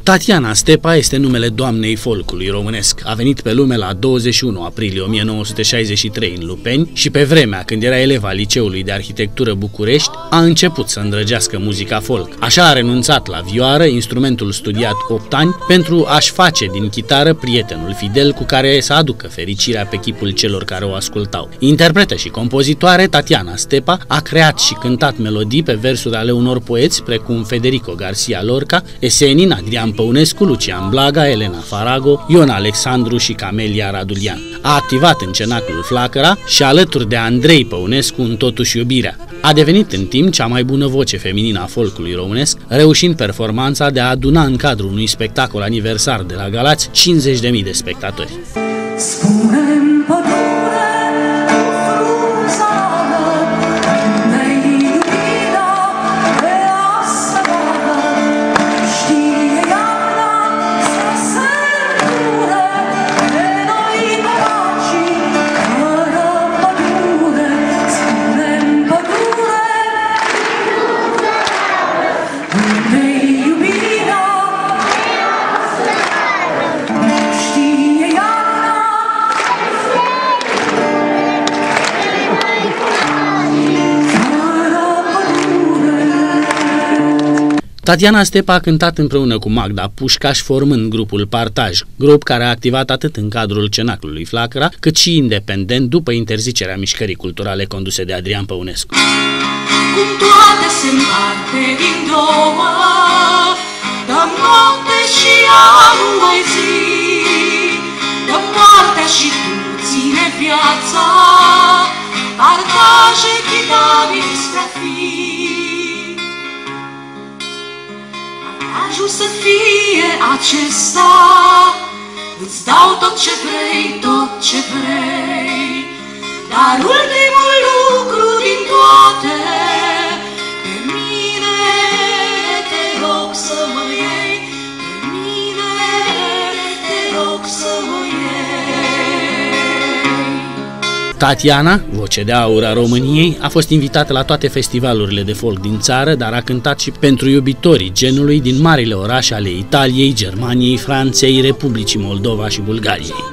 Tatiana Stepa este numele doamnei folcului românesc. A venit pe lume la 21 aprilie 1963 în Lupeni și pe vremea când era eleva Liceului de Arhitectură București, a început să îndrăgească muzica folk. Așa a renunțat la vioară, instrumentul studiat 8 ani, pentru a-și face din chitară prietenul fidel cu care să aducă fericirea pe chipul celor care o ascultau. Interpretă și compozitoare, Tatiana Stepa a creat și cântat melodii pe versuri ale unor poeți precum Federico Garcia Lorca, Esenin, Adrian Păunescu, Lucian Blaga, Elena Farago, Ion Alexandru și Camelia Radulian. A activat în Cenaclul Flacăra și alături de Andrei Păunescu în Totuși iubirea. A devenit în timp cea mai bună voce feminină a folcului românesc, reușind performanța de a aduna în cadrul unui spectacol aniversar de la Galați 50.000 de spectatori. Spune-mi, pădure, Tatiana Stepa a cântat împreună cu Magda Pușcaș, formând grupul Partaj, grup care a activat atât în cadrul Cenaclului Flacăra, cât și independent după interzicerea mișcării culturale conduse de Adrian Păunescu. Cum toate se împarte din două, dăm noapte și anul mai zi, dăm moartea și tu ține viața, partaj echitabil spre fi. Partajul să fie acesta, îți dau tot ce vrei, tot ce vrei, dar ultimul lucru din toate, pe mine te rog să mă iei, pe mine te rog să mă iei. Tatiana, voce de aur a României, a fost invitată la toate festivalurile de folk din țară, dar a cântat și pentru iubitorii genului din marile orașe ale Italiei, Germaniei, Franței, Republicii Moldova și Bulgariei.